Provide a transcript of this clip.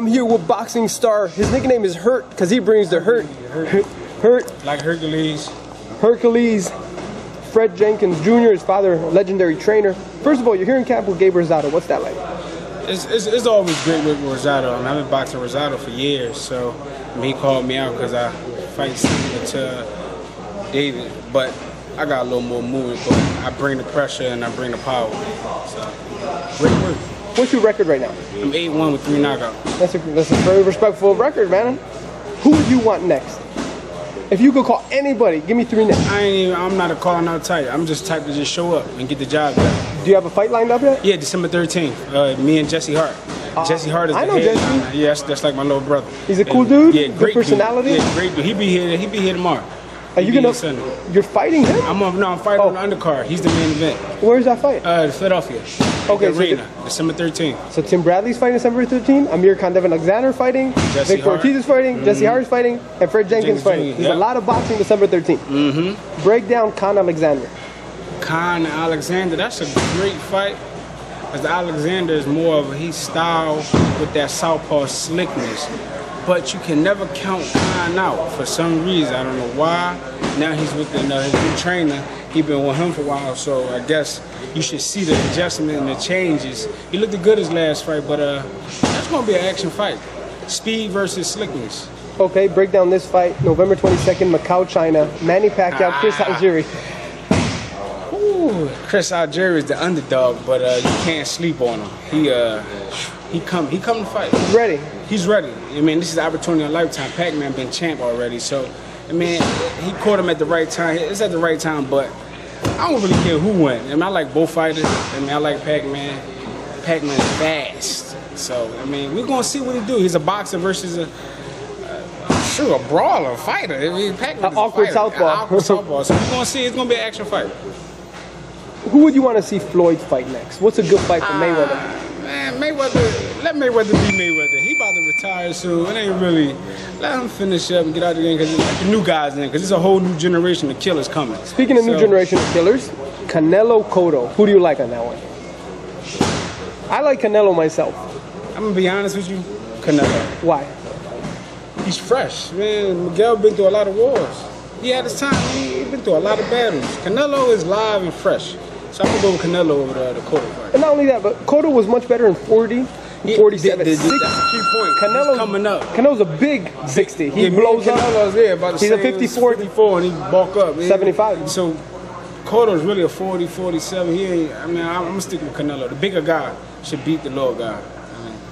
I'm here with boxing star. His nickname is Hurt because he brings the hurt. Hurt. Like Hercules. Hercules. Fred Jenkins Jr., his father, a legendary trainer. First of all, you're here in camp with Gabe Rosado. What's that like? It's always great with Rosado. I've been boxing Rosado for years, so he called me out because I fight similar to David, but I got a little more movement, but I bring the pressure and I bring the power. So, great work. What's your record right now? I'm 8-1 with 3 knockouts. That's a very respectful record, man. Who would you want next? If you could call anybody, give me 3 names. I'm not a calling out type. I'm just type to just show up and get the job done. Do you have a fight lined up yet? Yeah, December 13th. Me and Jesse Hart. Jesse Hart is the head. I know Jesse. Yeah, that's like my little brother. He's a cool dude. Yeah, great good personality. Dude. Yeah, great dude. He be here tomorrow. Are you gonna? You're fighting him? I'm fighting on the undercard. He's the main event. Where's that fight? Philadelphia. Okay, the arena, December 13th. So Tim Bradley's fighting December 13th. Amir Khan, Devin Alexander fighting. Victor Ortiz is fighting. Jesse Hart is fighting, and Fred Jenkins fighting. There's a lot of boxing December 13th. Break down Khan Alexander. Khan Alexander. That's a great fight. Because Alexander is more of his style with that southpaw slickness. But you can never count Khan out for some reason. I don't know why. Now he's with his new trainer. He's been with him for a while, so I guess you should see the adjustment and the changes. He looked good his last fight, but that's going to be an action fight. Speed versus slickness. Okay, break down this fight. November 22nd, Macau, China. Manny Pacquiao, Chris Algieri. Ooh, Chris Algieri is the underdog, but you can't sleep on him. He come to fight. He's ready. He's ready. I mean, this is an opportunity of a lifetime. Pac-Man been champ already, so I mean, he caught him at the right time. It's at the right time, but I don't really care who won. I mean, I like both fighters. I mean, I like Pac-Man. Pac-Man is fast, so I mean, we're gonna see what he do. He's a boxer versus a brawler, fighter. I mean, Pac-Man is awkward southpaw. Awkward southpaw. So we're gonna see. It's gonna be an action fight. Who would you want to see Floyd fight next? What's a good fight for Mayweather? Man, Mayweather, let Mayweather be Mayweather. He about to retire soon. It ain't really. Let him finish up and get out of the game because the new guys in. Because it's a whole new generation of killers coming. Speaking of new generation of killers, Canelo, Cotto. Who do you like on that one? I like Canelo myself. I'm gonna be honest with you, Canelo. Why? He's fresh, man. Miguel been through a lot of wars. He had his time. He been through a lot of battles. Canelo is live and fresh. So I'm going to go with Canelo over the Cotto fight. And not only that, but Cotto was much better in 40, 47. That's the key point. Canelo's coming up. Canelo's a big 60. He blows up. Canelo's about the He's same, a 54. 54 and he bulk up. 75. So Cotto's really a 40, 47. He ain't, I mean, I'm going to stick with Canelo. The bigger guy should beat the lower guy. I mean,